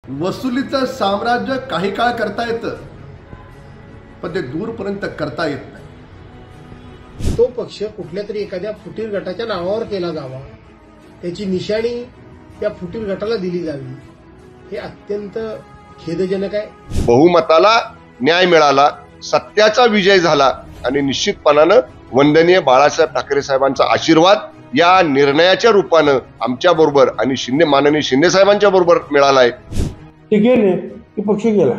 वसुलीचं साम्राज्य काही काळ करता येतं, पण ते दूरपर्यंत करता येत नाही। तो पक्ष कुठल्या तरी एखाद्या फुटीर गटाच्या नावावर केला जावा, त्याची निशाणी त्या फुटीर गटाला दिली जावी, हे अत्यंत खेदजनक आहे। बहुमताला न्याय मिळाला, सत्याचा विजय झाला आणि निश्चितपणानं वंदनीय बाळासाहेब ठाकरे साहेबांचा आशीर्वाद या निर्णयाच्या रूपानं आमच्या बरोबर आणि माननीय शिंदे साहेबांच्या बरोबर मिळालाय। ते गेले की पक्ष गेला,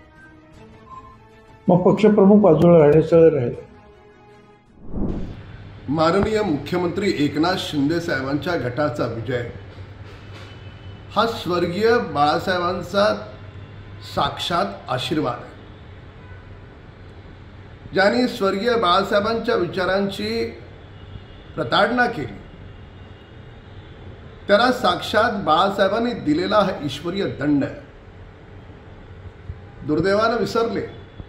मग पक्षप्रमुख बाजूला राहण्याचं राहिलं। माननीय मुख्यमंत्री एकनाथ शिंदे साहेबांच्या गटाचा विजय हा स्वर्गीय बाळासाहेबांचा साक्षात आशीर्वाद आहे। ज्यांनी स्वर्गीय बाळासाहेबांच्या विचारांची प्रताडना केली, त्याला साक्षात बाळासाहेबांनी दिलेला हा ईश्वरीय दंड आहे। दुर्दैवानं विसरले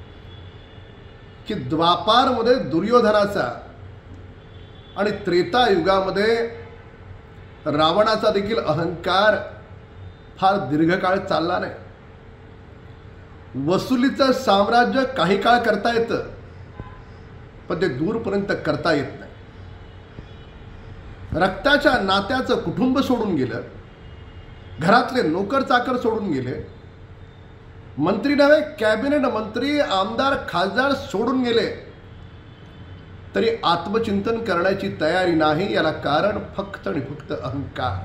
की द्वापारमध्ये दुर्योधनाचा आणि त्रेता युगामध्ये रावणाचा देखील अहंकार फार दीर्घकाळ चालला नाही। वसुलीचं साम्राज्य काही काळ करता येतं, पण ते दूरपर्यंत करता येत नाही। रक्ताच्या नात्याचं कुटुंब सोडून गेलं, घरातले नोकर चाकर सोडून गेले, मंत्री नव्हे कॅबिनेट मंत्री आमदार खासदार सोडून गेले, तरी आत्मचिंतन करण्याची तयारी नाही। याला कारण फक्त आणि फक्त अहंकार।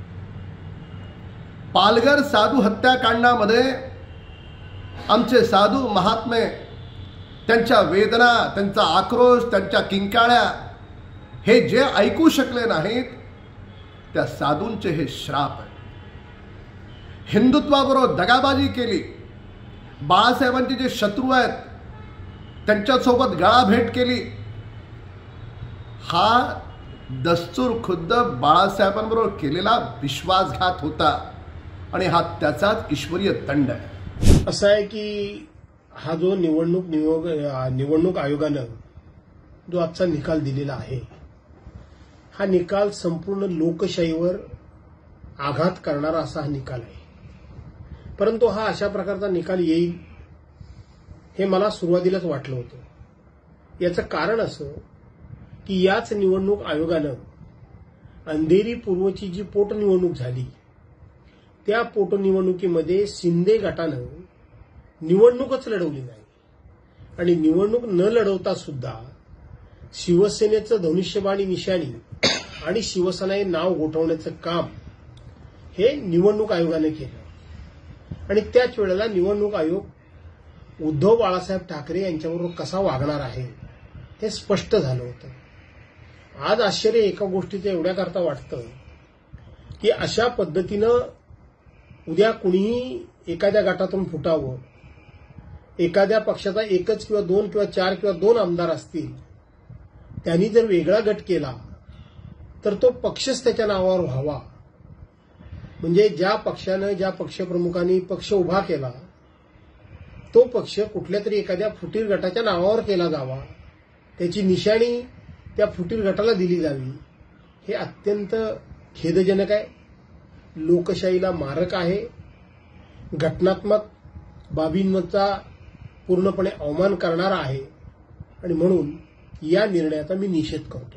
पालघर साधू हत्याकांडामध्ये आमचे साधू महात्मे, त्यांच्या वेदना, त्यांचा आक्रोश, त्यांच्या किंकाळ्या हे जे ऐकू शकले नाहीत, त्या साधूंचे हे श्राप आहे। हिंदुत्वाबरोबर दगाबाजी केली, बाळासाहेबांचे जे शत्रू आहेत त्यांच्यासोबत गळाभेट केली, हा दस्तूर खुद्द बाळासाहेबांबरोबर केलेला विश्वासघात होता आणि हा त्याचाच ईश्वरीय दंड आहे। असं आहे की हा जो निवडणूक आयोगानं जो आजचा निकाल दिलेला आहे, हा निकाल संपूर्ण लोकशाहीवर आघात करणारा असा हा निकाल आहे। परंतु हा अशा प्रकारचा निकाल येईल हे मला सुरुवातीलाच वाटलं होतं। याचं कारण असं की याच निवडणूक आयोगानं अंधेरी पूर्वची जी पोटनिवडणूक झाली, त्या पोटनिवडणुकीमध्ये शिंदे गटानं निवडणूकच लढवली नाही आणि निवडणूक न लढवता सुद्धा शिवसेनेचं धनुष्यबाणी निशाणी आणि शिवसेना हे नाव गोठवण्याचं काम हे निवडणूक आयोगाने केलं आणि त्याच वेळेला निवडणूक आयोग उद्धव बाळासाहेब ठाकरे यांच्याबरोबर कसा वागणार आहे हे स्पष्ट झालं होतं। आज आश्चर्य एका गोष्टीचं एवढ्याकरता वाटतं की अशा पद्धतीनं उद्या कुणीही एखाद्या गटातून फुटावं, एखाद्या पक्षाचा एकच किंवा दोन किंवा चार किंवा दोन आमदार असतील, त्यांनी जर वेगळा गट केला तर तो पक्षच त्याच्या नावावर व्हावा। म्हणजे ज्या पक्षानं, ज्या पक्षप्रमुखांनी पक्ष उभा केला, तो पक्ष कुठल्या तरी एखाद्या फुटीर गटाच्या नावावर केला जावा, त्याची निशाणी त्या फुटीर गटाला दिली जावी, हे अत्यंत खेदजनक आहे, लोकशाहीला मारक आहे, घटनात्मक बाबींचा पूर्णपणे अवमान करणारा आहे आणि म्हणून या निर्णयाचा मी निषेध करतो।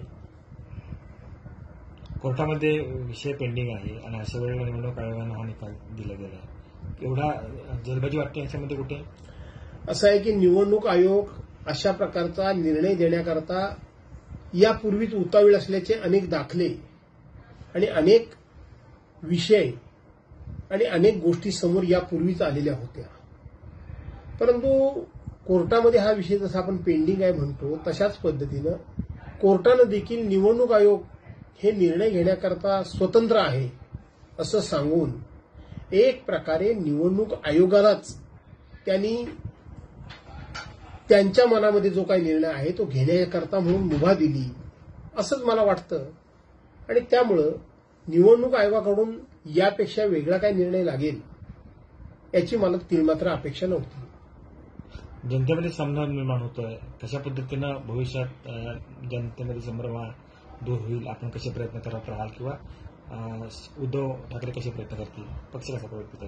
कोर्टामध्ये विषय पेंडिंग आहे आणि अशा वेळेला निवडणूक आयोगानं हा निकाल दिला गेला आहे, एवढा जल्बाजी वाटते याच्यामध्ये कुठे? असं आहे की निवडणूक आयोग अशा प्रकारचा निर्णय देण्याकरता यापूर्वीच उतावीळ असल्याचे अनेक दाखले आणि अनेक विषय आणि अनेक गोष्टी समोर यापूर्वीच आलेल्या होत्या। परंतु कोर्टामध्ये हा विषय जसा आपण पेंडिंग आहे म्हणतो, तशाच पद्धतीनं कोर्टानं देखील निवडणूक आयोग हे निर्णय घेण्याकरता स्वतंत्र आहे असं सांगून एक प्रकारे निवडणूक आयोगालाच त्यांनी त्यांच्या मनामध्ये जो काही निर्णय आहे तो घेण्याकरता म्हणून मुभा दिली असंच मला वाटतं आणि त्यामुळं निवडणूक आयोगाकडून यापेक्षा वेगळा काय निर्णय लागेल याची मला तीळमात्र अपेक्षा नव्हती। जनतेमध्ये संभ्रम निर्माण होतोय, कशा पद्धतीनं भविष्यात जनतेमध्ये संभ्रम दूर होईल, आपण कसे प्रयत्न करत राहाल किंवा उद्धव ठाकरे कसे प्रयत्न करतील, पक्ष कसा प्रयत्न करेल?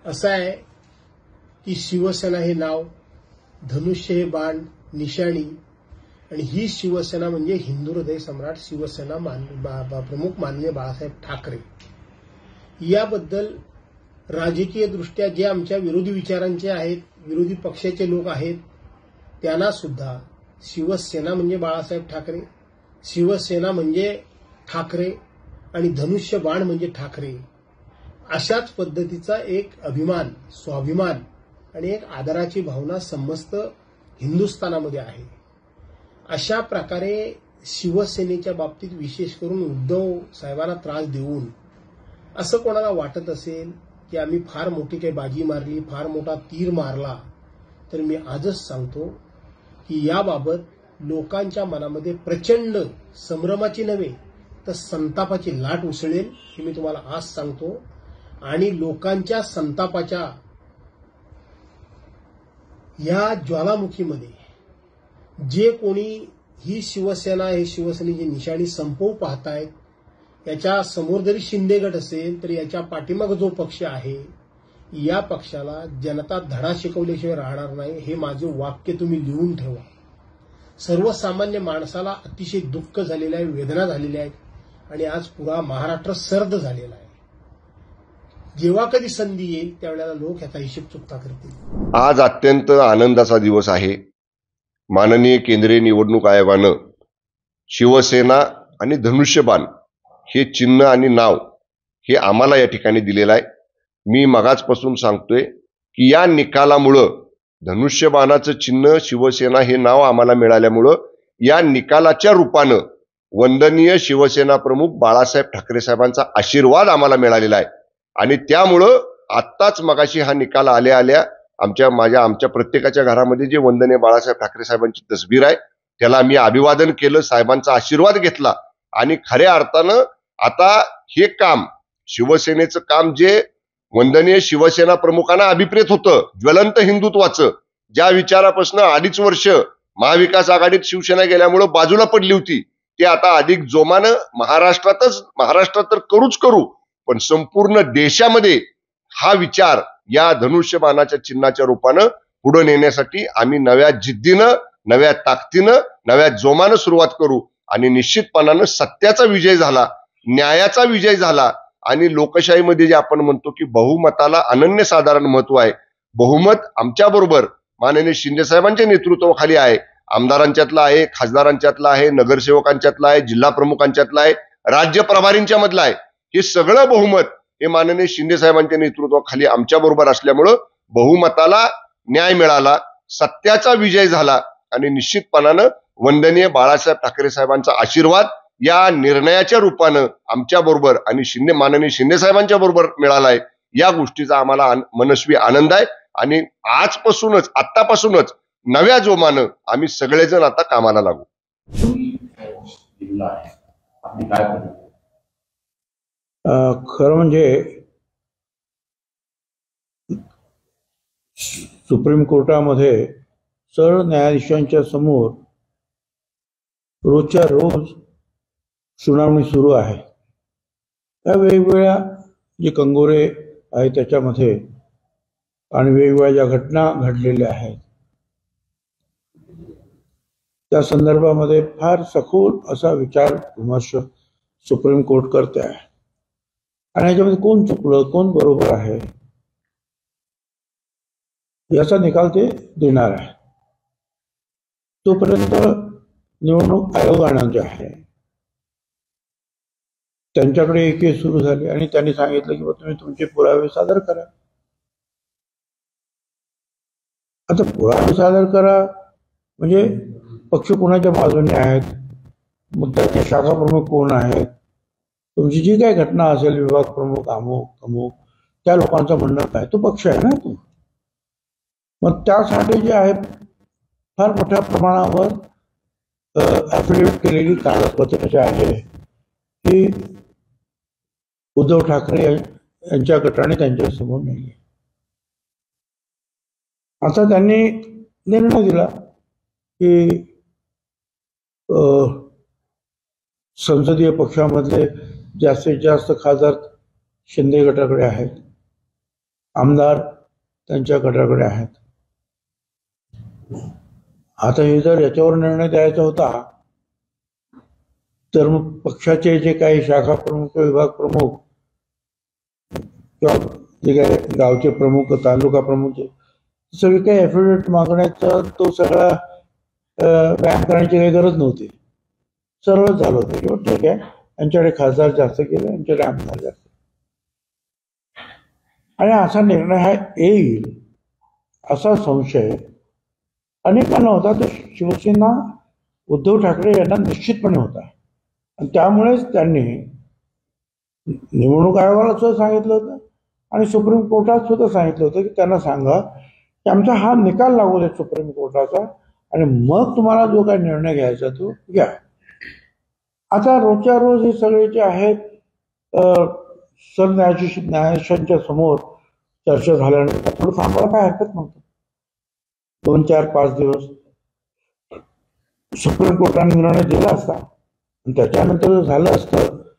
असं आहे की शिवसेना हे नाव, धनुष्य हे बाण, निशाणी, आणि ही शिवसेना म्हणजे हिंदू हृदय सम्राट शिवसेना प्रमुख माननीय बाळासाहेब ठाकरे. याबद्दल राजकीय दृष्ट्या जे आमच्या विरोधी विचारांचे आहेत, विरोधी पक्षाचे लोक आहेत, त्यांना सुद्धा शिवसेना म्हणजे बाळासाहेब ठाकरे, शिवसेना म्हणजे ठाकरे आणि धनुष्य बाण म्हणजे ठाकरे, अशाच पद्धतीचा एक अभिमान, स्वाभिमान आणि एक आदराची भावना समस्त हिंदुस्थानामध्ये आहे. अशा प्रकारे शिवसेनेच्या बाबतीत विशेष करून उद्धव साहेबांना त्रास देऊन असं कोणाला वाटत असेल की आम्ही फार मोठी काही बाजी मारली, फार मोठा तीर मारला, तर मी आजच सांगतो की याबाबत लोकांच्या मनामध्ये प्रचंड संभ्रमाची नव्हे तर संतापाची लाट उसळेल, हे मी तुम्हाला आज सांगतो. आणि लोकांच्या संतापाच्या या ज्वालामुखीमध्ये जे कोणी ही शिवसेना, हे शिवसेनेची निशाणी संपवू पाहतायत, याच्या समोर जरी शिंदे गट असेल तर याच्या पाठीमागे जो पक्ष आहे, या पक्षाला जनता धडा शिकवल्याशिवाय राहणार नाही. हे माझे वाक्य तुम्ही लिहून ठेवा. सर्वसामान्य माणसाला अतिशय दुःख झालेलं आहे, वेदना झालेल्या आहेत आणि आज पुरा महाराष्ट्र सर्द झालेला आहे. जेव्हा कधी संधी येईल त्यावेळेला लोक याचा हिशेब चुकता करतील. आज अत्यंत आनंदाचा दिवस आहे. माननीय केंद्रीय निवडणूक आयोगानं शिवसेना आणि धनुष्यबाण हे चिन्ह आणि नाव हे आम्हाला या ठिकाणी दिलेलं आहे. मी मगाचपासून सांगतोय की या निकालामुळं धनुष्यबाणाचं चिन्ह, शिवसेना हे नाव आम्हाला मिळाल्यामुळं या निकालाच्या रूपानं वंदनीय शिवसेना प्रमुख बाळासाहेब ठाकरे साहेबांचा आशीर्वाद आम्हाला मिळालेला आहे. आणि त्यामुळं आत्ताच मगाशी हा निकाल आल्या आमच्या प्रत्येकाच्या घरामध्ये जे वंदनीय बाळासाहेब ठाकरे साहेबांची तसबीर आहे त्याला मी अभिवादन केलं, साहेबांचा आशीर्वाद घेतला. आणि खऱ्या अर्थानं आता हे काम, शिवसेनेचं काम जे वंदनीय शिवसेना प्रमुखांना अभिप्रेत होतं, ज्वलंत हिंदुत्वाचं, ज्या विचारापासून 2.5 वर्ष महाविकास आघाडीत शिवसेना गेल्यामुळं बाजूला पडली होती, ते आता अधिक जोमानं महाराष्ट्रात तर करू, पण संपूर्ण देशामध्ये हा विचार या धनुष्यबाणाच्या चिन्हाच्या रूपानं पुढे नेण्यासाठी आम्ही नव्या जिद्दीनं, नव्या ताकदीनं, नव्या जोमानं सुरुवात करू. आणि निश्चितपणानं सत्याचा विजय झाला, न्यायाचा विजय झाला. आणि लोकशाहीमध्ये जे आपण म्हणतो की बहुमताला अनन्यसाधारण महत्व आहे, बहुमत आमच्या बरोबर माननीय शिंदे साहेबांच्या नेतृत्वाखाली आहे. आमदारांच्यातला आहे, खासदारांच्यातला आहे, नगरसेवकांच्यातला आहे, जिल्हा प्रमुखांच्यातला आहे, राज्य प्रभारींच्या मधला आहे. हे सगळं बहुमत हे माननीय शिंदे साहेबांच्या नेतृत्वाखाली आमच्या बरोबर असल्यामुळं बहुमताला न्याय मिळाला, सत्याचा विजय झाला. आणि निश्चितपणानं वंदनीय बाळासाहेब ठाकरे साहेबांचा आशीर्वाद या निर्णयाच्या रूपानं आमच्या बरोबर आणि माननीय शिंदे साहेबांच्या बरोबर मिळालाय. या गोष्टीचा आम्हाला मनस्वी आनंद आहे. आणि आतापासूनच नव्या जोमानं आम्ही सगळेजण आता कामाला लागू. खरं म्हणजे सुप्रीम कोर्टामध्ये सरन्यायाधीशांच्या समोर रोजच्या रोज सुनावणी सुरू आहे. त्या वेगवेगळ्या जे कंगोरे आहेत त्याच्यामध्ये आणि वेगवेगळ्या ज्या घटना घडलेल्या आहेत त्या संदर्भामध्ये फार सखोल असा विचार विमर्श सुप्रीम कोर्ट करते आहे. आणि याच्यामध्ये कोण चुकलं, कोण बरोबर आहे, याचा निकाल ते देणार आहे. तोपर्यंत निवडणूक आयोगानं जे आहे त्यांच्याकडे एक केस सुरू झाली आणि त्यांनी सांगितलं की तुम्ही तुमचे पुरावे सादर करा. आता पुरावे सादर करा म्हणजे पक्ष कोणाच्या बाजूने आहेत, मुद्द्याचे शाखा प्रमुख कोण आहेत, तुमची जी काही घटना असेल, विभाग प्रमुख अमुक त्या लोकांचं म्हणणं काय, तो पक्ष आहे ना तो. मग त्यासाठी जे आहे फार मोठ्या प्रमाणावर ॲफिडेव्हिट केलेली कागदपत्र जे आहे ही उद्धव ठाकरे यांच्या गटाने त्यांच्या समोर नाही. आता त्यांनी निर्णय दिला की संसदीय पक्षामधले जास्तीत जास्त खासदार शिंदे गटाकडे आहेत आमदार त्यांच्या गटाकडे आहेत. आता हे जर याच्यावर निर्णय द्यायचा होता तर मग पक्षाचे जे काही शाखा प्रमुख, विभाग प्रमुख किंवा जे काही गावचे प्रमुख, तालुका प्रमुख सगळे काही ॲफिडेविट मागण्याचा तो सगळा व्यायाम करण्याची काही गरज नव्हती. सर्वच झालं होतं किंवा ठीक आहे यांच्याकडे खासदार जास्त केले, यांच्याकडे आमदार जास्त. आणि असा निर्णय हा येईल असा संशय अनेकांना होता. तो शिवसेना उद्धव ठाकरे यांना निश्चितपणे होता. आणि त्यामुळेच त्यांनी निवडणूक आयोगाला सुद्धा सांगितलं होतं आणि सुप्रीम कोर्टात सुद्धा सांगितलं होतं की त्यांना सांगा की आमचा हा निकाल लागू दे सुप्रीम कोर्टाचा आणि मग तुम्हाला जो काही निर्णय घ्यायचा तो घ्या. आता रोजच्या रोज हे सगळे जे आहेत न्यायाधीशांच्या समोर चर्चा झाल्यानंतर थोडं थांबायला काय हरकत नव्हतं. 2, 4, 5 दिवस सुप्रीम कोर्टाने निर्णय दिला असता आणि त्याच्यानंतर झालं असतं